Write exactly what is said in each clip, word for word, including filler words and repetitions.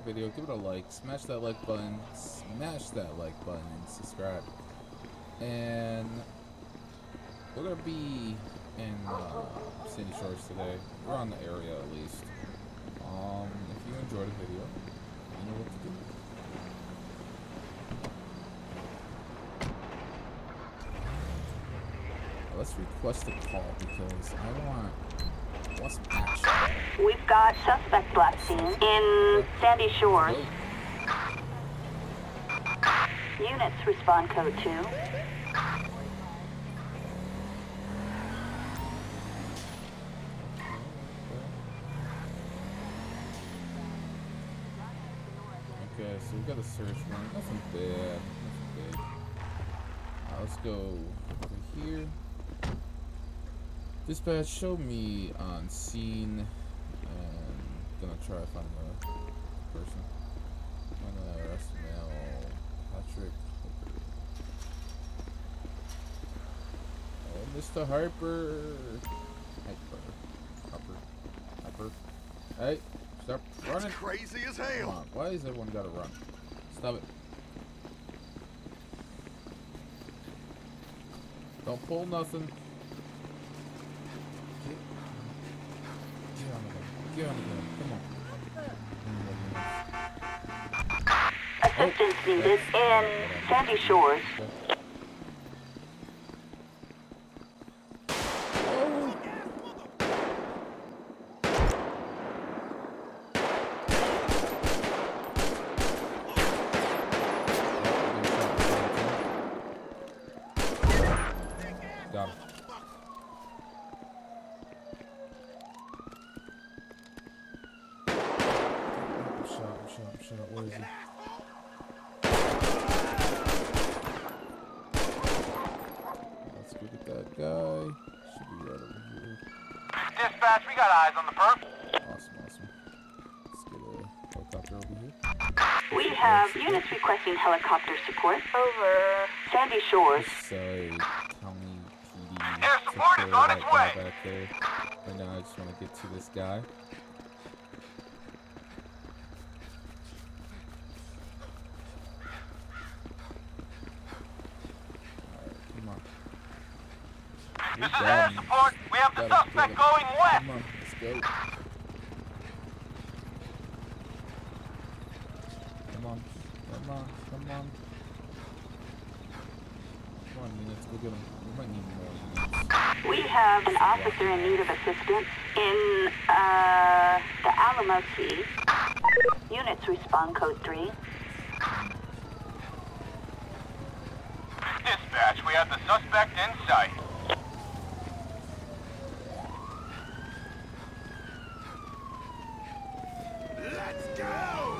the video, give it a like, smash that like button, smash that like button, and subscribe. And we're gonna be in uh, Sandy Shores today, around the area at least. Um, if you enjoyed the video, you know what to do. Let's request a call because I want, I want some action. We've got suspect black scene in Sandy Shores. Units respond code two. Okay, so we got a search warrant. Nothing bad. Nothing big. Uh, let's go over here. Dispatch, show me on scene, and gonna try to find the person. I'm gonna arrest male Patrick Harper. Oh, Mister Harper. Harper. Harper. Harper. Hey, stop running. That's crazy as hell. Come on, why is everyone gotta run? Stop it. Don't pull nothing. Get on the gun. Come on. Assistance oh, needed in Sandy Shores. Got him. Shut, shut, where is he? Let's go get that guy. Should be right over here. Dispatch, we got eyes on the perp. Awesome, awesome. Let's get a helicopter over here. We have units requesting helicopter support over Sandy Shores. Sorry, County P D. Air support is on its way. Back there. Right now, I just want to get to this guy. This is air support. We have the suspect going west. Come on, let's go. Come on, come on, come on. Come on, units, go get him. We might need more units. We have an officer in need of assistance in uh, the Alamo Sea. Units respond code three. Dispatch, we have the suspect in sight. Let's go!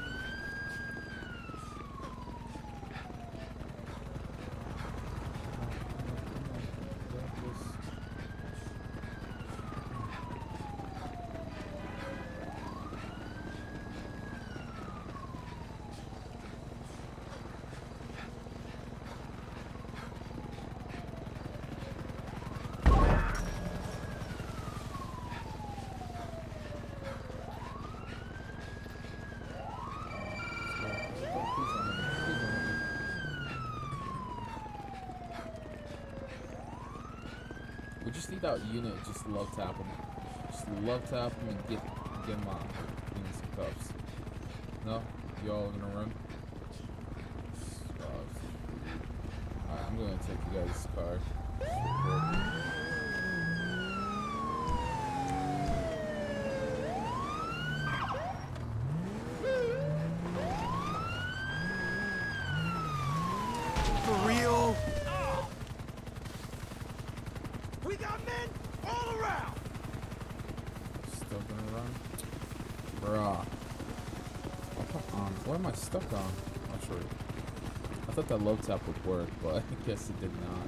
We just need that unit, just love tap him. Just love tap him and get get him on. Give him some cuffs. No? Y'all gonna run? Alright, I'm gonna take you guys' car. For real? We got men all around! Still gonna run? Bruh. Oh, come on. What am I stuck on? Not sure. I thought that low tap would work, but I guess it did not.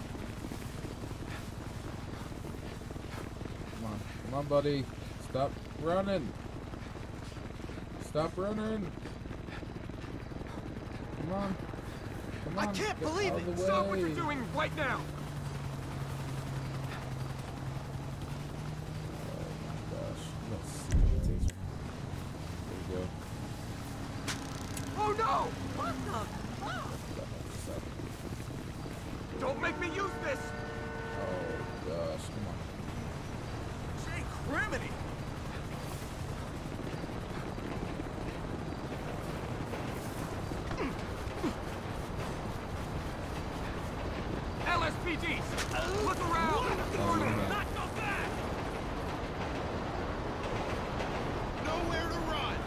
Come on, buddy. Stop. running. Stop running. Come on. Come on. I can't Get believe out it. of the Stop what way. you're doing right now. Oh my gosh. Let's see the taser. There we go. Oh no! What the? Don't make me use this! Oh gosh, come on. Jay Criminy! L S P Ds! Look around! Oh, man. Not go back! Nowhere to run!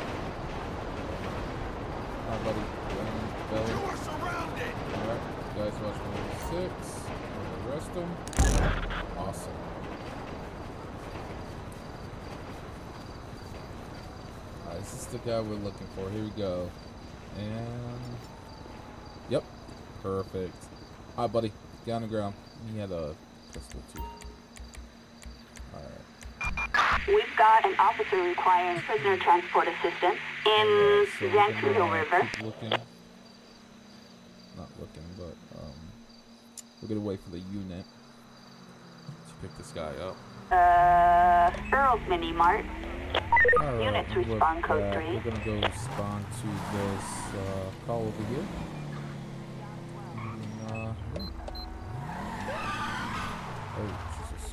Alright, buddy. Belly. You are surrounded! Alright, guys, watch number six. Arrest them. Awesome. Alright, this is the guy we're looking for. Here we go. And yep, perfect. Alright, buddy, get on the ground. He had a pistol too. Alright. We've got an officer requiring prisoner transport assistance in Alright, so we're Vancouver gonna, uh, River. keep looking. Not looking, but um, we're gonna wait for the unit to pick this guy up. Uh, Earl's Mini Mart. Alright, Units we're respond code back. three. We're gonna go respond to this uh, call over here. And, uh, yeah. Oh, Jesus.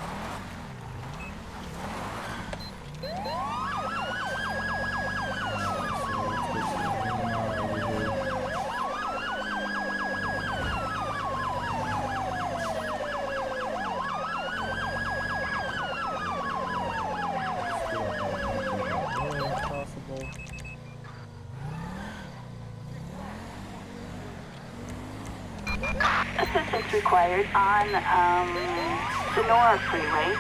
Assistance required on um, Sonora Freeway.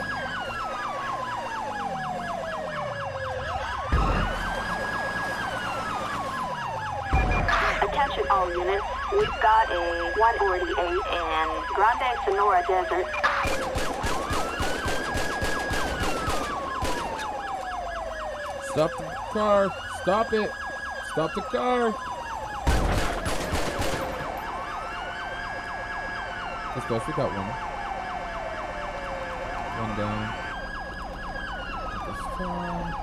Attention all units. We've got a one forty-eight in Grande Sonora Desert. Stop the car! Stop it! Stop the car! Let's go. We got one. One down. This time.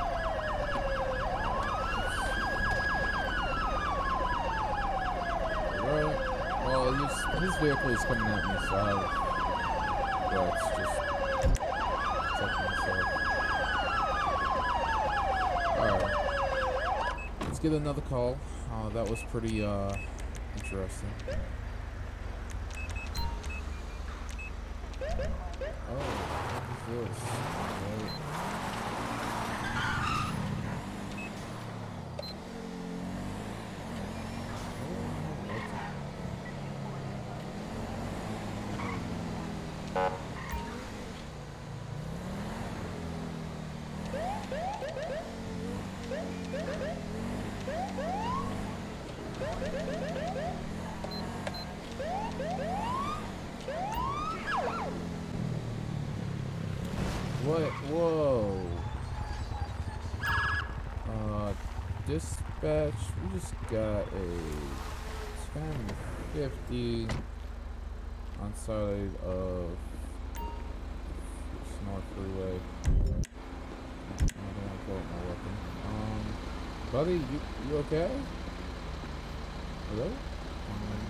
Alright. Well, his, his vehicle is coming at me, so I have rights just protecting myself. Alright. Let's get another call. Uh, that was pretty uh, interesting. Oh, what is this? Right. What? Whoa. Uh, dispatch, we just got a ten fifty on side of North Freeway. I don't want to pull out my weapon. Um, buddy, you, you okay? Hello? Um,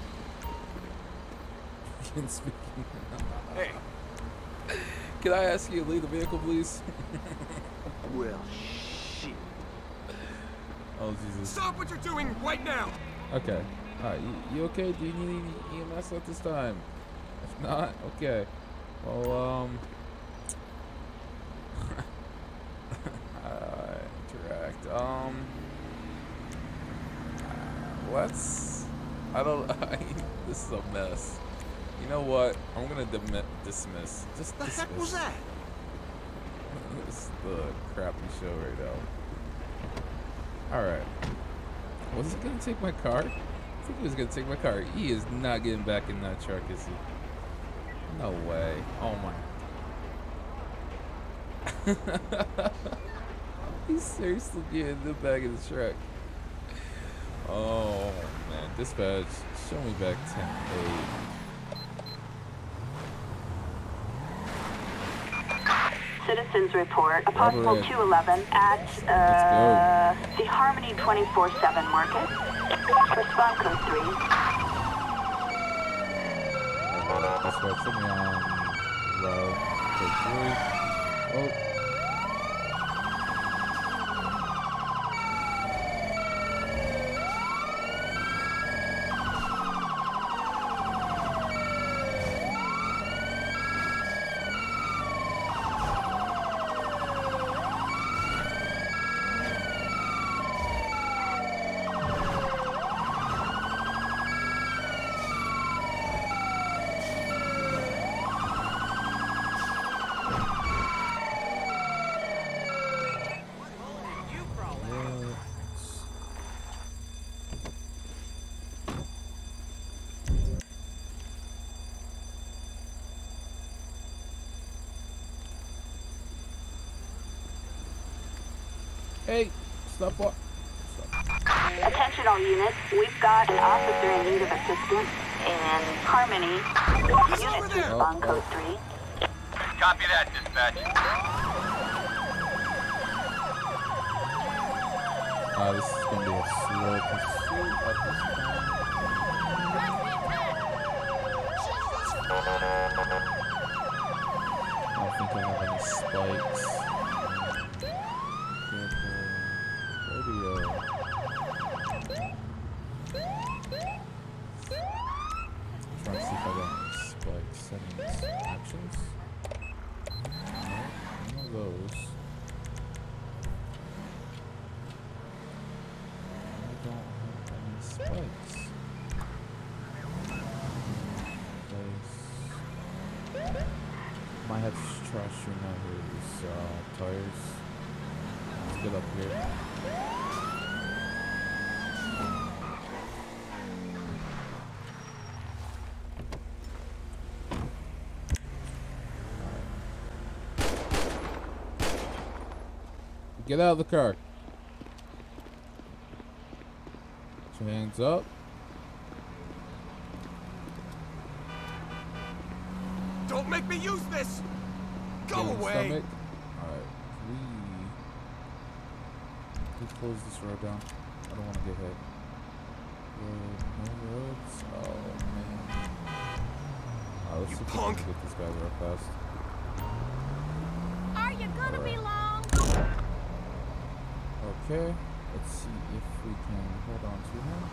you can speak. Hey. Can I ask you to leave the vehicle, please? Well, shit. Oh, Jesus. Stop what you're doing right now! Okay. Alright, you, you okay? Do you need E M S at this time? If not, okay. Well, um... uh, interact. Um... Let's... I don't... This is a mess. You know what? I'm gonna dim- dismiss. Just The dismiss. heck was that? This is the crappy show right now. Alright. Was he gonna take my car? I think he was gonna take my car. He is not getting back in that truck, is he? No way. Oh my. He's seriously getting in the back of the truck. Oh man, dispatch, show me back ten eight. Citizens report a possible two eleven at uh, the Harmony twenty-four seven market. Respond code three. Dispatch, show me on route code three. Oh. Hey, stop what? Attention all units, we've got an officer in need of assistance in Harmony. Units respond code three. Copy that, dispatch. Uh, this is gonna be a slow pursuit at this time. I don't think I have any spikes. Radio. Trying to see if I got any spike settings actions. No, none of those. I don't have any spikes. Place. Might have to try shooting out his uh, tires. Let's get up here. Get out of the car. Put your hands up. Don't make me use this! Go Get in the away! stomach. Alright. Please. Please close this road down. I don't want to get hit. Road, no roads. Oh man. Alright, let's You see if we punk. can get this guy real fast. Are you gonna All be right. long? Okay, let's see if we can hold on to him.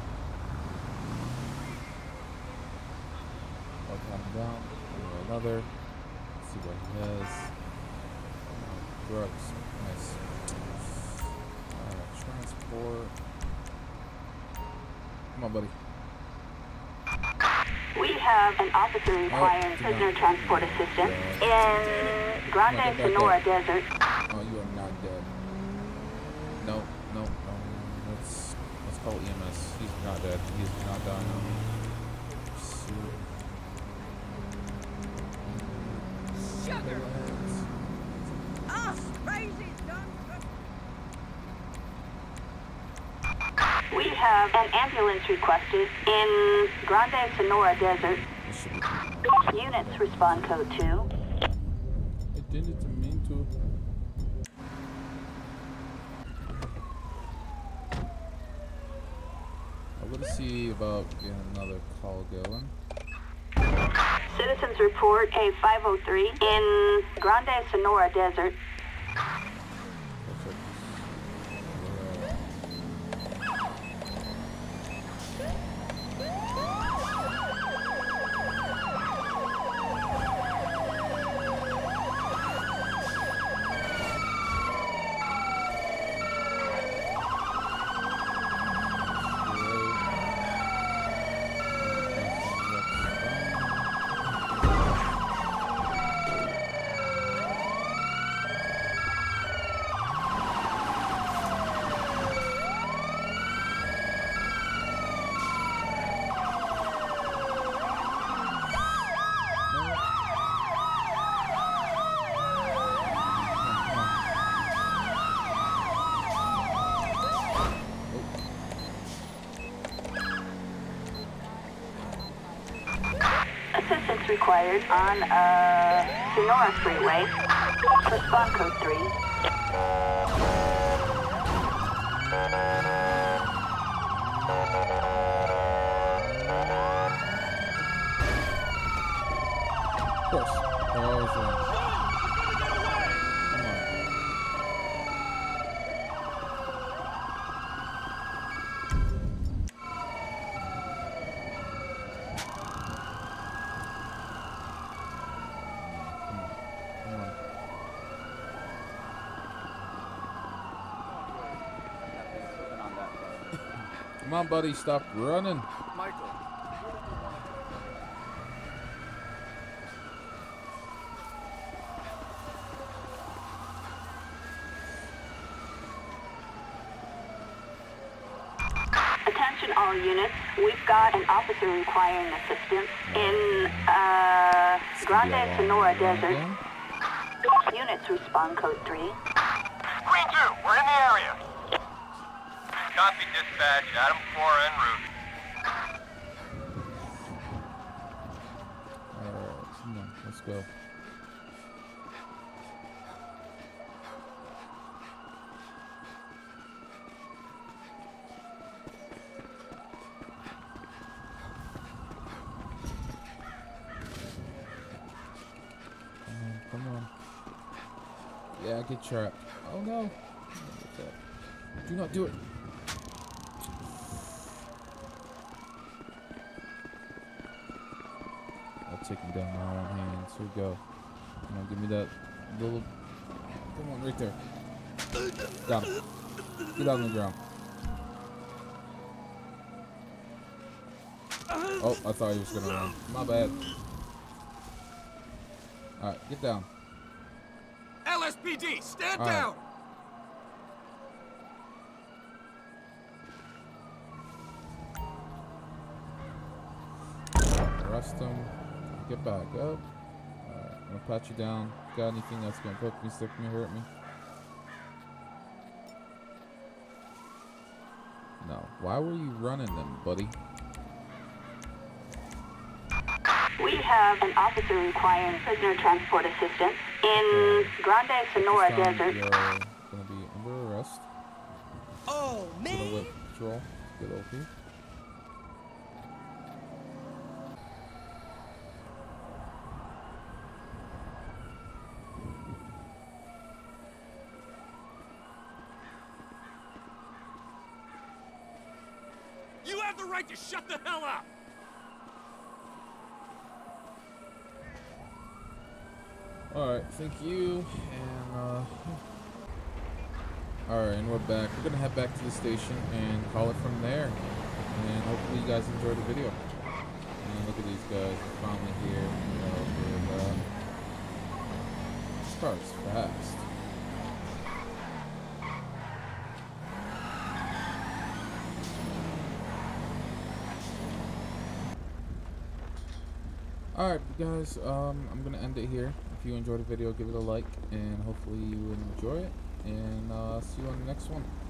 I'll calm down. Another. Let's see what he has. Uh, drugs. Nice. Uh, transport. Come on, buddy. We have an officer requiring Oh, prisoner no. transport assistance Yeah. in Grande Come on, get back Sonora there. Desert. Oh, you are not dead. No, no, no. Let's let's call E M S. He's not dead. He's not dying. Shoot. Sugar! Ah, crazy done. We have an ambulance requested in Grande Sonora Desert. This should be. Units respond code two. I didn't mean to. I'm gonna see about getting another call going. Citizens report a five oh three in Grande Sonora Desert. Let's check assistance required on uh, Sonora Freeway. Respond code three. Of course. They're always wrong. Come on. Come on. Come on, buddy. Stop running. Michael. Attention all units, we've got an officer requiring assistance in uh, Grande Sonora Desert. Units respond code three. Green two, we're in the area. Copy dispatch, Adam four en route. Alright, come on, let's go. Come on. Yeah, get trapped. Oh no. Do not do it. I'll take him down my own hands. Here we go. Come on, give me that little. Come on, right there. Got him. Get on the ground. Oh, I thought he was gonna run. My bad. Alright, get down. L S P D, stand All right. down! Arrest him. Get back up. Alright, I'm gonna pat you down. Got anything that's gonna poke me, stick me, hurt me? No. Why were you running them, buddy? We have an officer requiring prisoner transport assistance in Grande Sonora This time Desert. You're gonna be under arrest. Oh, Get a man. whip patrol. Get O P. You have the right to shut the hell up! Alright, thank you. And, uh... Alright, and we're back. We're gonna head back to the station and call it from there. And hopefully you guys enjoyed the video. And look at these guys. They're finally here. You know, with, uh... this car's fast. Alright guys, um, I'm gonna end it here. If you enjoyed the video, give it a like, and hopefully you enjoy it. And uh, see you on the next one.